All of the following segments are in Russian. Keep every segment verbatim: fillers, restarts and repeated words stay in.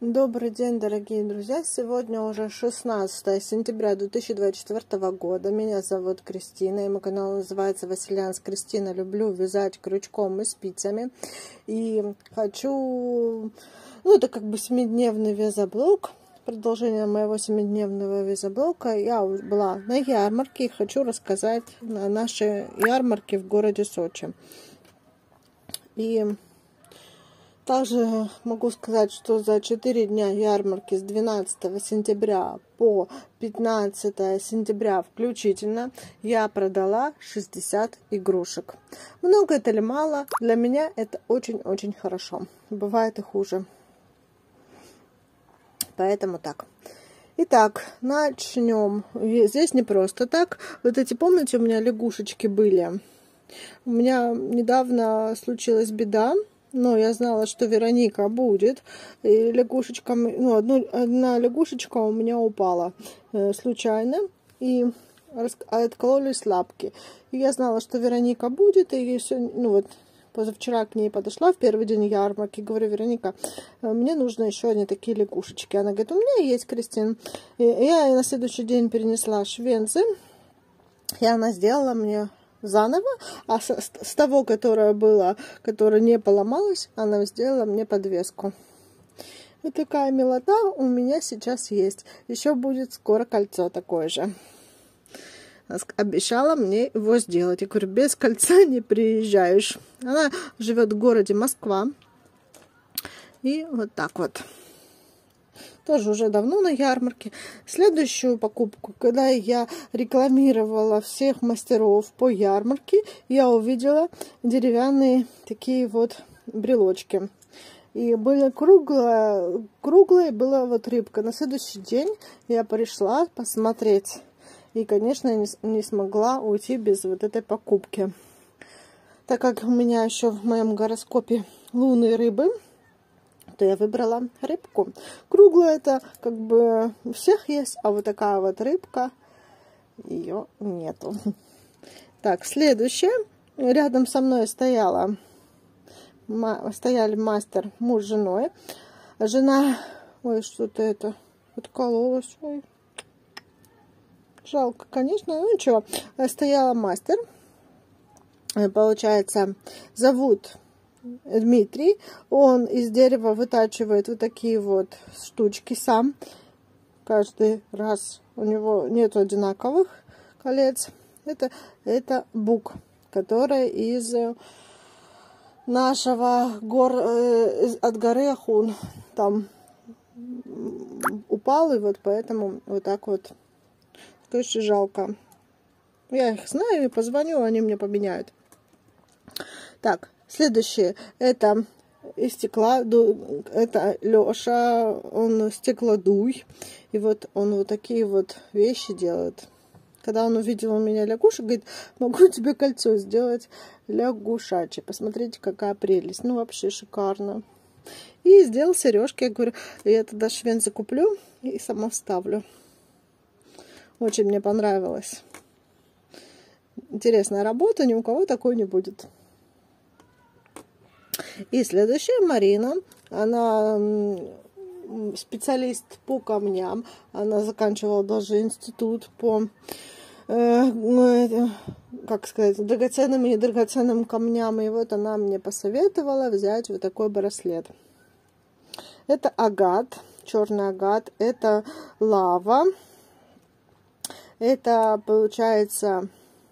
Добрый день, дорогие друзья! Сегодня уже шестнадцатое сентября две тысячи двадцать четвёртого года. Меня зовут Кристина, и мой канал называется Василиан с Кристиной. Люблю вязать крючком и спицами. И хочу... Ну, это как бы семидневный вязоблог. Продолжение моего семидневного вязоблока. Я была на ярмарке и хочу рассказать о нашей ярмарке в городе Сочи. И... Также могу сказать, что за четыре дня ярмарки с двенадцатого сентября по пятнадцатое сентября включительно я продала шестьдесят игрушек. Много это или мало? Для меня это очень-очень хорошо. Бывает и хуже. Поэтому так. Итак, начнем. Здесь не просто так. Вот эти, помните, у меня лягушечки были? У меня недавно случилась беда. Но я знала, что Вероника будет. И лягушечка, ну, одну, одна лягушечка у меня упала э, случайно. И откололись лапки. И я знала, что Вероника будет. И все, ну вот, позавчера к ней подошла в первый день ярмарки. Говорю: Вероника, мне нужно еще одни такие лягушечки. Она говорит: у меня есть, Кристин. И я на следующий день перенесла швенцы. И она сделала мне заново, а с, с того, которое было, которое не поломалось, она сделала мне подвеску. Вот такая милота у меня сейчас есть. Еще будет скоро кольцо такое же. Обещала мне его сделать. Я говорю: без кольца не приезжаешь. Она живет в городе Москва. И вот так вот. Тоже уже давно на ярмарке. Следующую покупку, когда я рекламировала всех мастеров по ярмарке, я увидела деревянные такие вот брелочки. И были круглые, круглые была вот рыбка. На следующий день я пришла посмотреть. И, конечно, я не, не смогла уйти без вот этой покупки. Так как у меня еще в моем гороскопе лунные рыбы, то я выбрала рыбку. Круглая это как бы у всех есть, а вот такая вот рыбка, ее нету. Так, следующее. Рядом со мной стояла, стояли мастер, муж с женой. Жена, ой, что-то это откололось, ой. Жалко, конечно, ну ничего. Стояла мастер, получается, зовут Дмитрий. Он из дерева вытачивает вот такие вот штучки сам. Каждый раз у него нет одинаковых колец. Это, это бук, который из нашего гор, э, от горы Ахун там упал, и вот поэтому вот так вот. Конечно, жалко. Я их знаю и позвоню, они мне поменяют. Так. Следующее, это из стекла, это Леша, он стеклодуй, и вот он вот такие вот вещи делает. Когда он увидел у меня лягушек, говорит: могу тебе кольцо сделать лягушачье, посмотрите, какая прелесть, ну вообще шикарно. И сделал сережки. Я говорю: я тогда швенцы куплю и сама вставлю. Очень мне понравилось. Интересная работа, ни у кого такой не будет. И следующая Марина, она специалист по камням, она заканчивала даже институт по, э, как сказать, драгоценным и недрагоценным камням, и вот она мне посоветовала взять вот такой браслет. Это агат, черный агат, это лава, это получается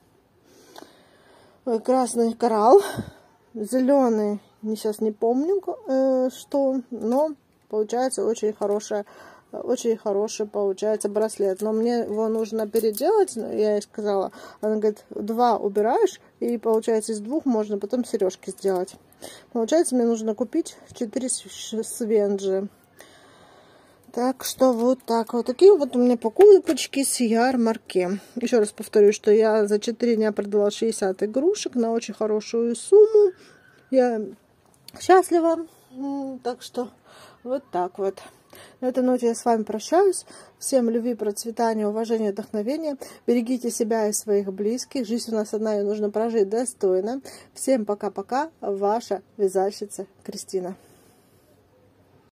красный коралл, зеленый. Сейчас не помню, э, что, но получается очень хорошая, очень хороший получается браслет. Но мне его нужно переделать, я ей сказала. Она говорит: два убираешь, и получается из двух можно потом сережки сделать. Получается, мне нужно купить четыре свенджи. Так что вот так вот. Такие вот у меня покупочки с ярмарки. Еще раз повторю, что я за четыре дня продала шестьдесят игрушек на очень хорошую сумму. Я счастлива. Так что вот так вот. На этой ноте я с вами прощаюсь. Всем любви, процветания, уважения, вдохновения. Берегите себя и своих близких. Жизнь у нас одна, ее нужно прожить достойно. Всем пока-пока. Ваша вязальщица Кристина.